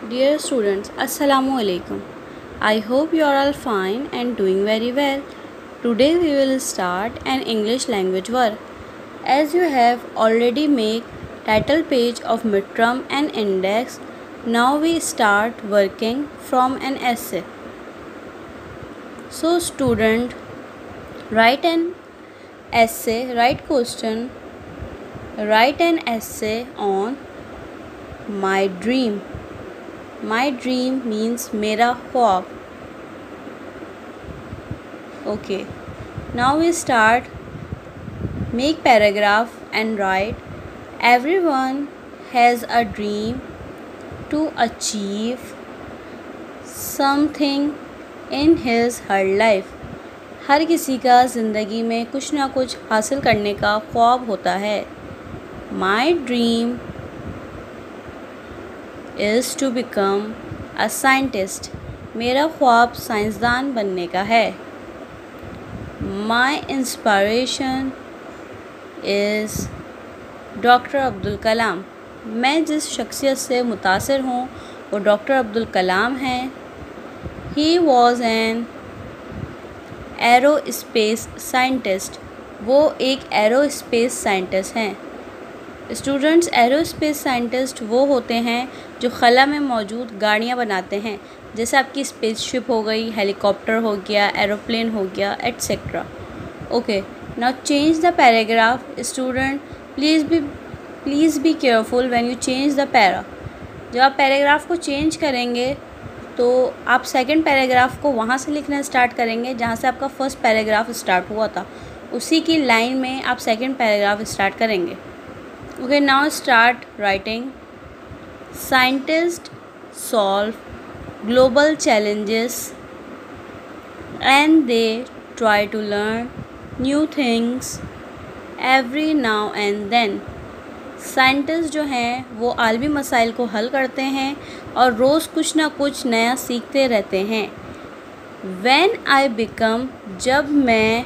Dear students, Assalamu alaikum. I hope you are all fine and doing very well. Today we will start an English language word. As you have already made title page of midterm and index, now we start working from an essay. So student, write an essay, write question, write an essay on my dream. My dream means मेरा ख्वाब. Okay, now we start. Make paragraph and write. Everyone has a dream to achieve something in his her life. हर किसी का ज़िंदगी में कुछ ना कुछ हासिल करने का ख्वाब होता है. My dream is to become a scientist. मेरा ख्वाब साइंसदान बनने का है. My inspiration is doctor Abdul Kalam. मैं जिस शख्सियत से मुतासिर हूँ वो डॉक्टर अब्दुल कलाम हैं. He was an aerospace scientist. वो एक एरोस्पेस साइंटिस्ट हैं. स्टूडेंट्स, एरोस्पेस साइंटिस्ट वो होते हैं जो खला में मौजूद गाड़ियाँ बनाते हैं, जैसे आपकी स्पेसशिप हो गई, हेलीकॉप्टर हो गया, एरोप्लेन हो गया, etcetera. Okay, now change the paragraph. Student, please be careful when you change the para. जब आप पैराग्राफ को चेंज करेंगे तो आप सेकंड पैराग्राफ को वहाँ से लिखना स्टार्ट करेंगे जहाँ से आपका फर्स्ट पैराग्राफ स्टार्ट हुआ था. उसी की लाइन में आप सेकंड पैराग्राफ स्टार्ट करेंगे. Okay, now start writing. Scientists solve global challenges and they try to learn new things every now and then. Scientist जो हैं वो आलमी मसाइल को हल करते हैं और रोज़ कुछ ना कुछ नया सीखते रहते हैं. When I become, जब मैं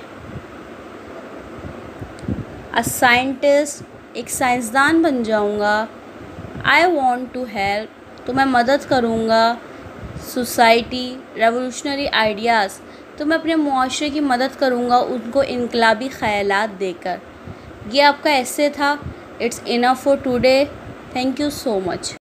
a scientist, एक साइंसदान बन जाऊंगा. आई वॉन्ट टू हेल्प, तो मैं मदद करूंगा. सोसाइटी, रेवोल्यूशनरी आइडियाज़, तो मैं अपने मुआशरे की मदद करूंगा उनको इनकलाबी ख़यालात देकर. ये आपका ऐसे था. It's enough for today. Thank you so much.